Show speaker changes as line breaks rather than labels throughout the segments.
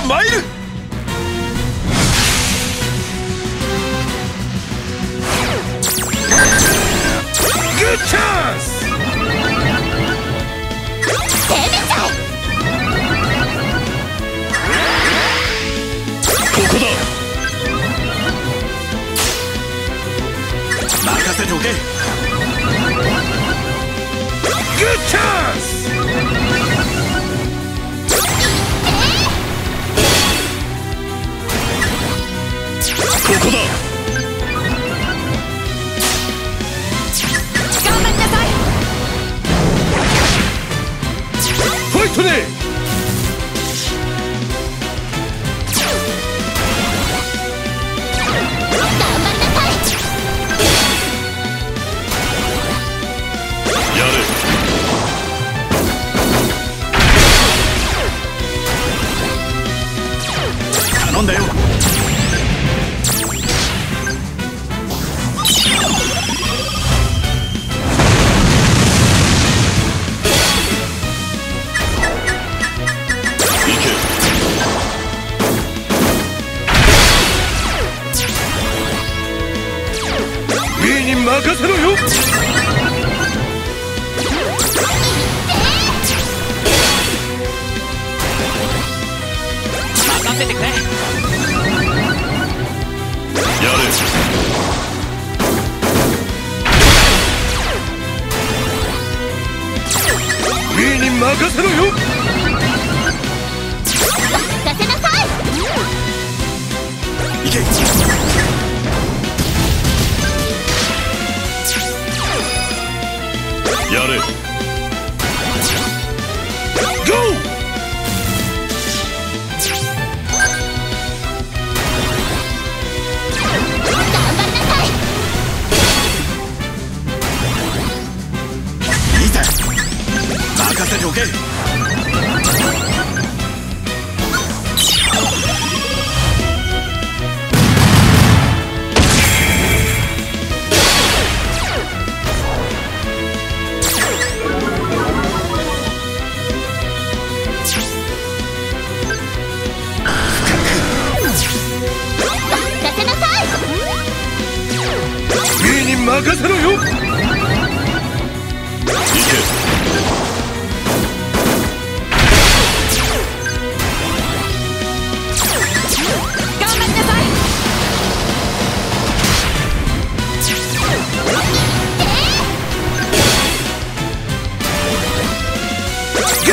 参る。グッチャンス。
攻めちゃえ。
ここだ。任せておけ。グッチャンス。ここだ。
頑張りなさい。
ファイトね。頼んだよ。ミーに任せろよ。
任せてくれ。
やれ。ミーに任せろよ。
任せなさい。
行け。やれ。ゴー。いいぜ。任せておけ。任せろよ。いけ。
頑張りなさい。
ゴー。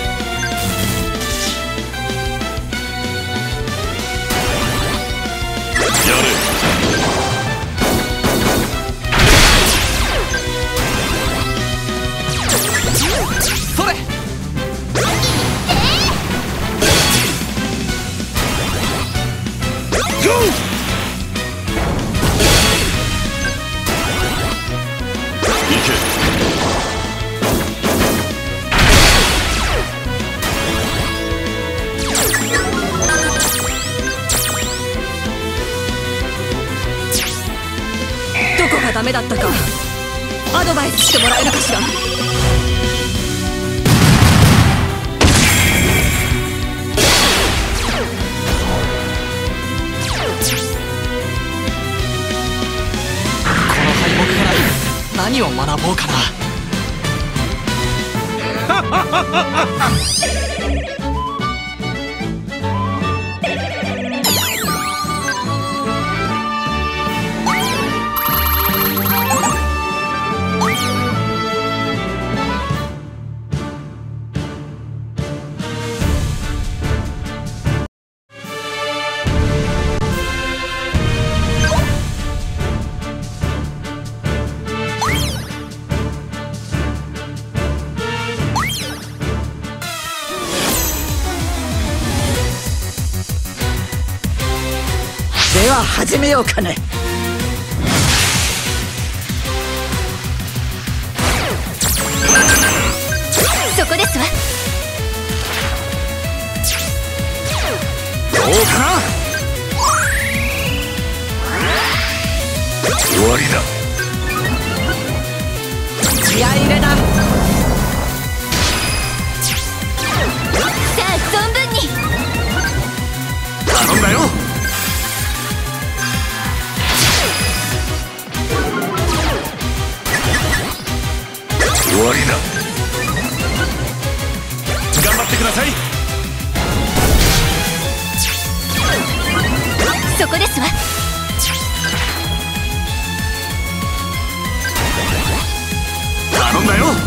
やれ。
それ。
ゴー。いけ。
どこがダメだったかアドバイスしてもらえるかしら。
何を学ぼうかな。
では始めようかね。
そこですわ。
どうかな。終わりだ。
気合い入れな。
さあ存分に。
ださい。
そこですわ。
頼んだよ。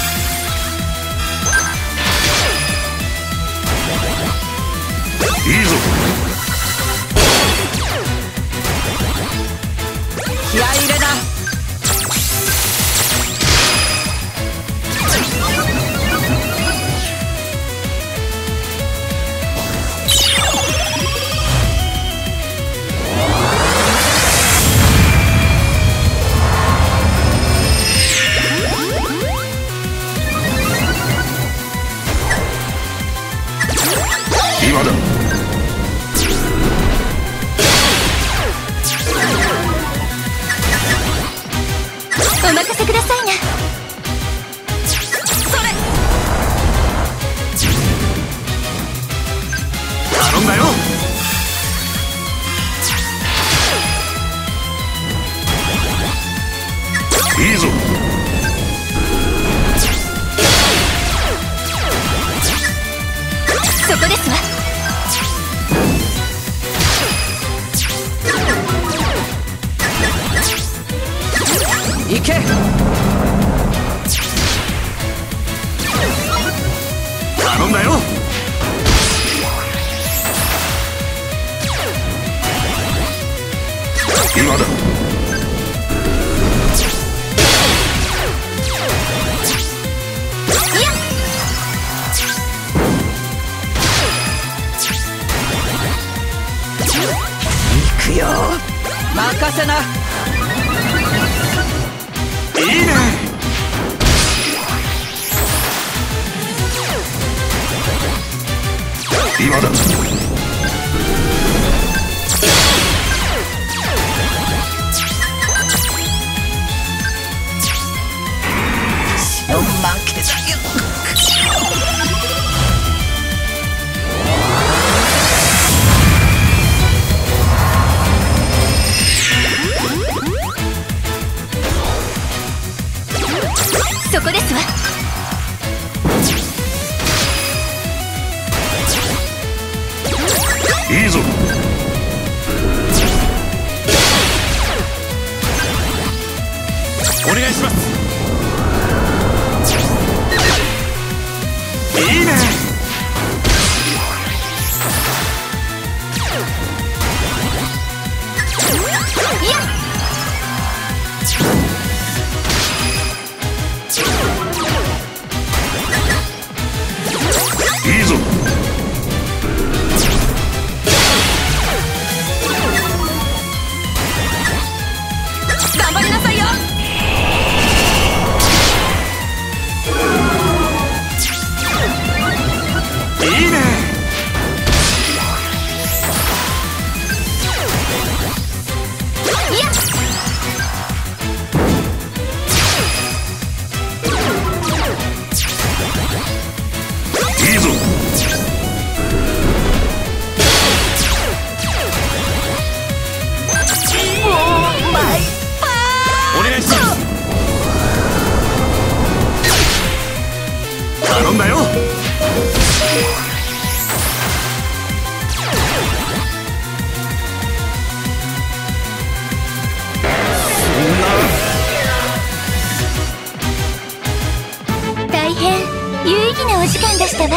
いいぞ。
気合い入れな。
今だ。
お任せくださいな。それ。
頼んだよ。いいぞ。
そこですわ。
行け。
頼んだよ。今だ。
行くよ。任せな。
いいね。今だ。
負けだよ。
そこですわ。
いいぞ。お願いします。いいね。
いや。
いいぞ。
頑張りなさいよ。
いいね。
いや。
いいぞ。お願いします。頼んだよ。
大変有意義なお時間でしたわ。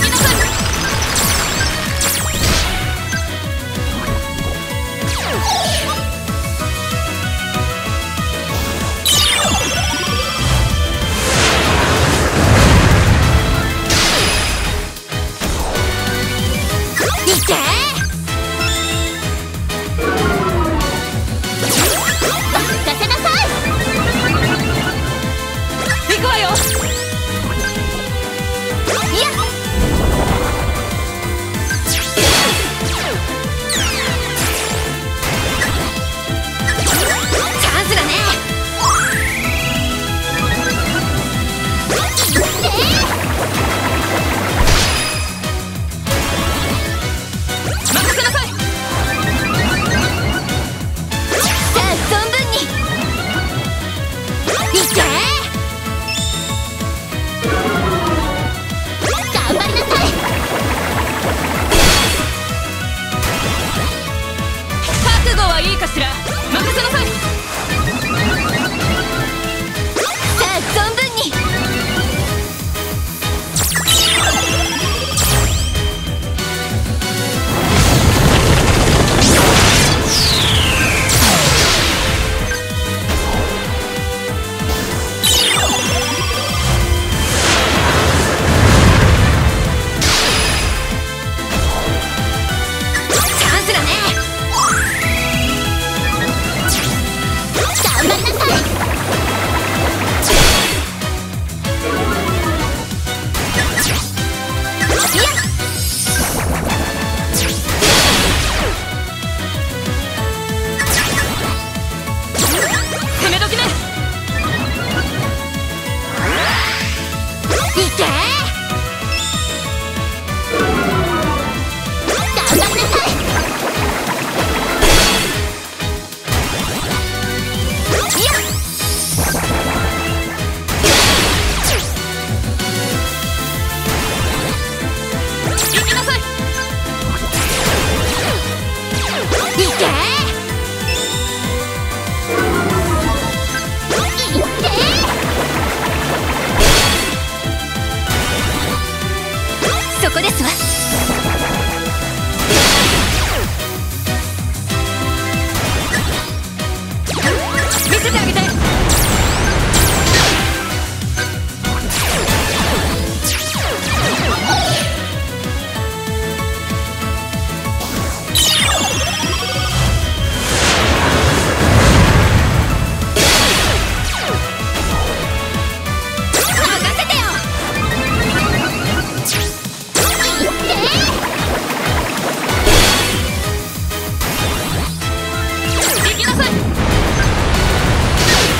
任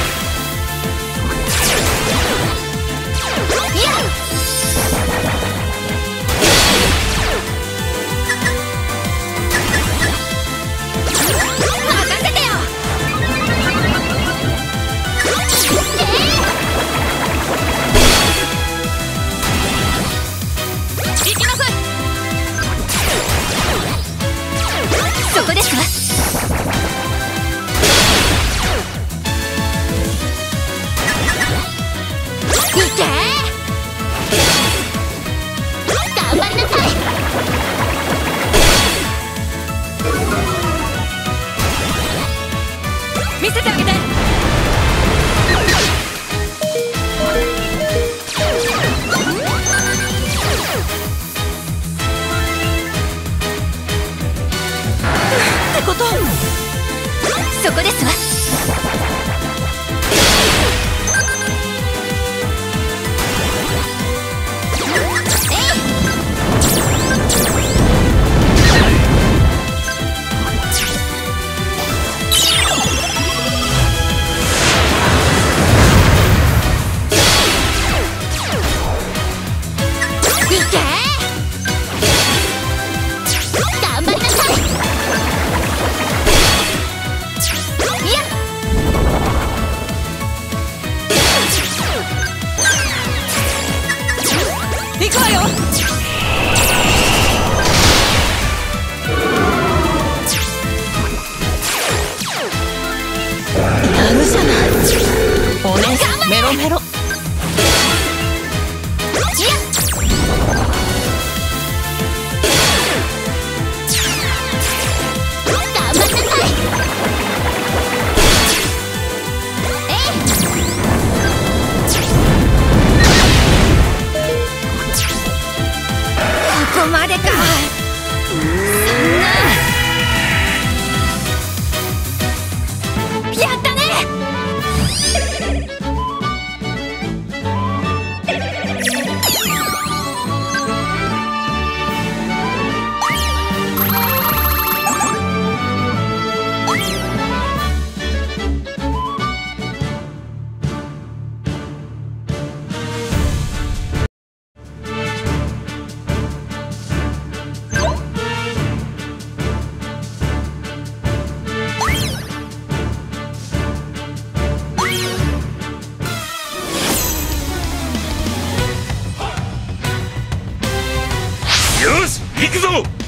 こまでか。そんな。やったね。
よし行くぞ。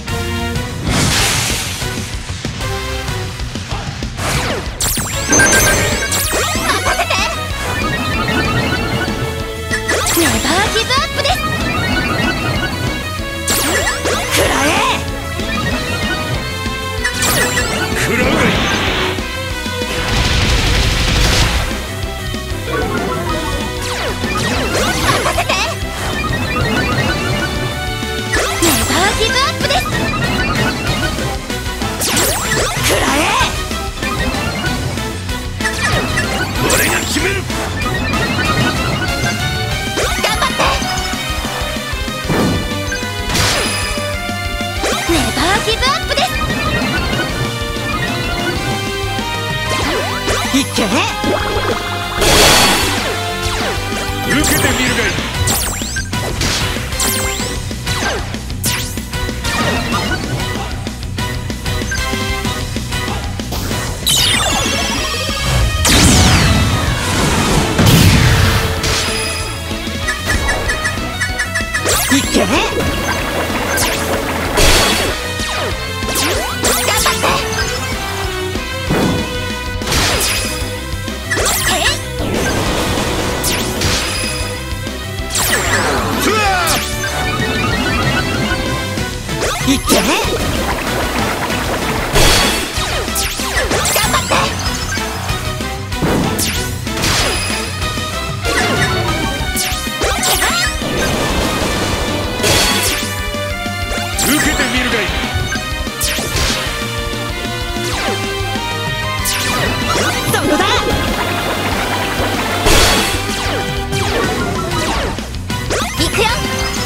ネバーギブアップです。食らえ。
食らうがいい。
ギブアップです。食らえ。
俺が決める。
頑張って。ネバーギブアップです。いけ。
受けてみるがいい。
いけ。頑張って。いけ。頑張って。
受けてみるがいい。
そこだ。行くよ。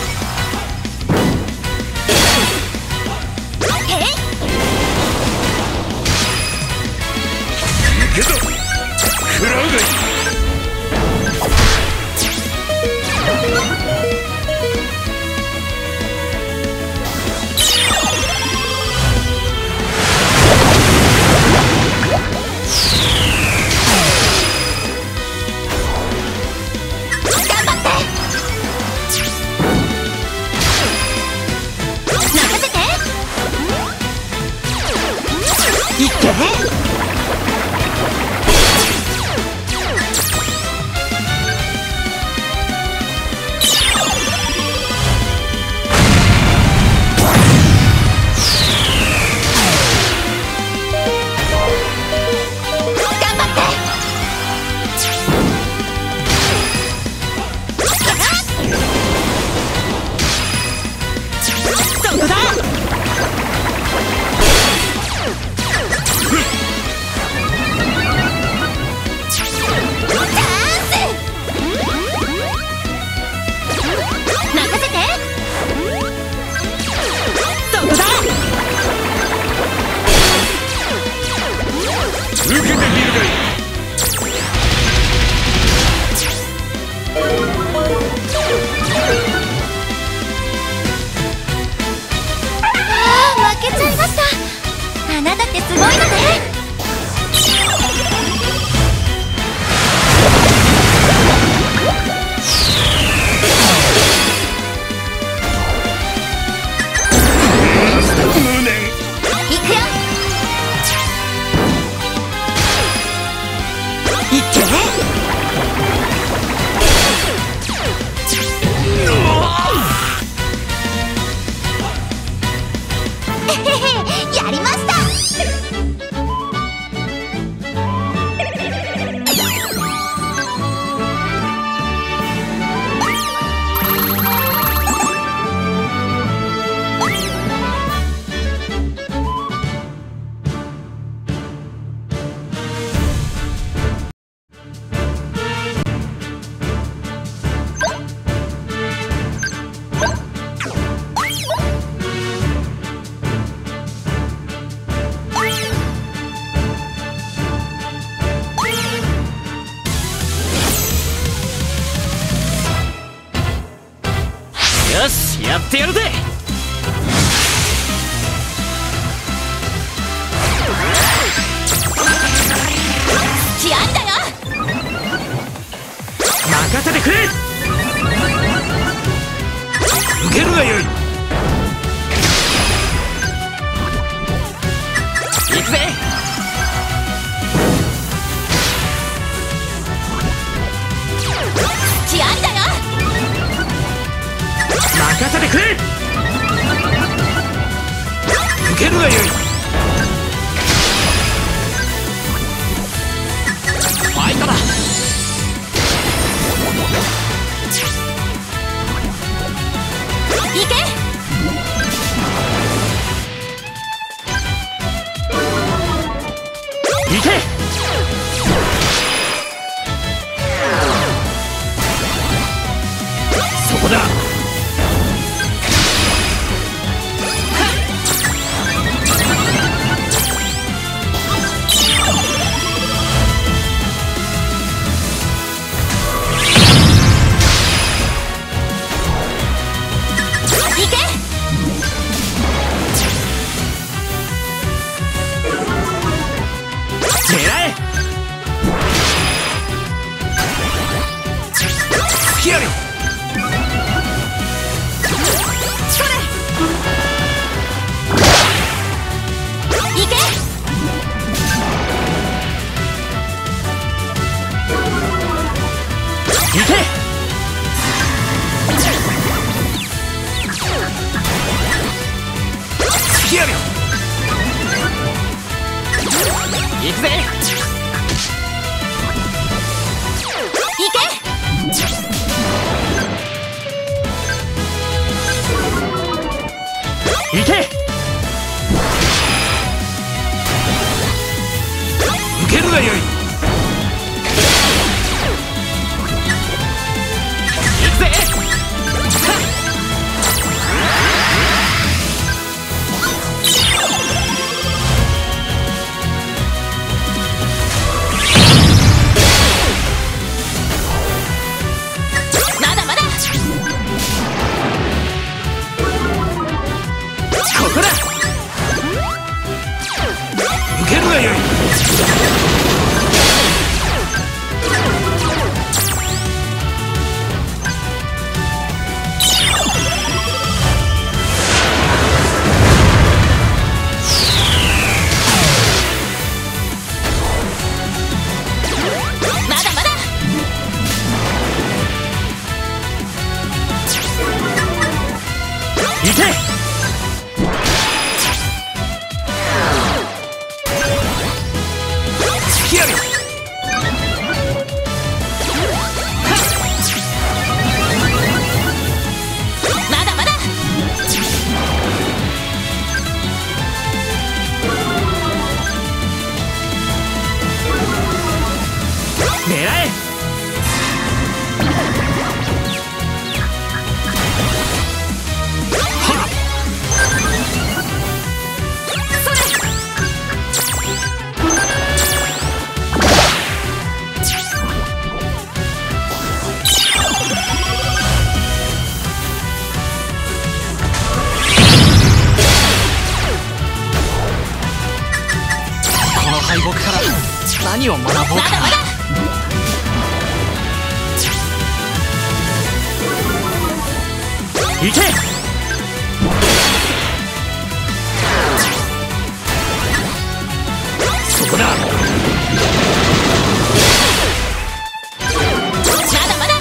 行けぞ。食らうがいい。
いけ。
やってやるぜ。
気合いだよ。
任せてくれ。受けるがよい。
行くぜ。
気合いだよ。
任せてくれ。受けるがよい。
ファイトだ。
行け。
行け。そこだ。
行くぜ。
行け。
行け。受けるがよい。
行くぜ。
ここだ。受けるがよい。
まだまだ。
行け。
まだまだ。
狙え。
この敗北から何を学ぼうかな。
まだまだ。
行け。そこだ。
まだまだ。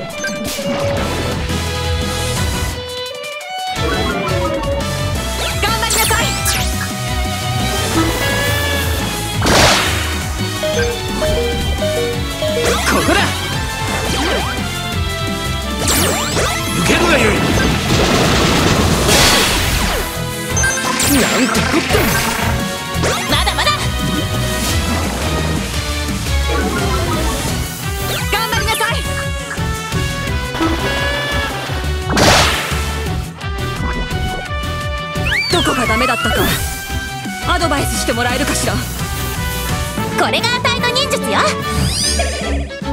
頑張りなさい。
ここだ。受けるがよい。なんてこった。
まだまだ。頑張りなさい。どこがダメだったかアドバイスしてもらえるかしら。これがあたいの忍術よ。